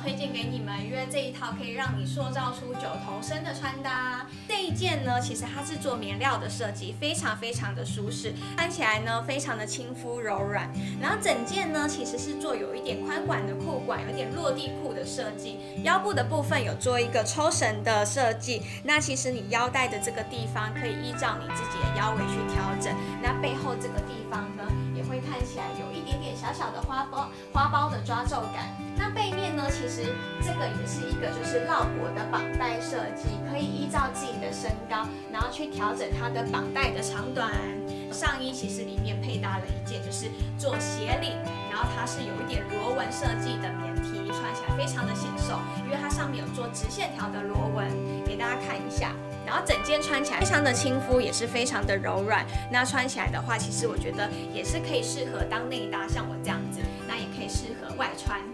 推荐给你们，因为这一套可以让你塑造出九头身的穿搭。这一件呢，其实它是做棉料的设计，非常的舒适，穿起来呢非常的亲肤柔软。然后整件呢其实是做有一点宽管的裤管，有点落地裤的设计。腰部的部分有做一个抽绳的设计，那其实你腰带的这个地方可以依照你自己的腰围去调整。那背后这个地方呢，也会看起来有一点点小小的花苞的抓皱感。那背面呢，其实这个也是一个就是绕脖的绑带设计，可以依照自己的身高，然后去调整它的绑带的长短。上衣其实里面配搭了一件就是做斜领，然后它是有一点螺纹设计的棉 T， 穿起来非常的显瘦，因为它上面有做直线条的螺纹，给大家看一下。然后整件穿起来非常的亲肤，也是非常的柔软。那穿起来的话，其实我觉得也是可以适合当内搭，像我这样子，那也可以适合外穿。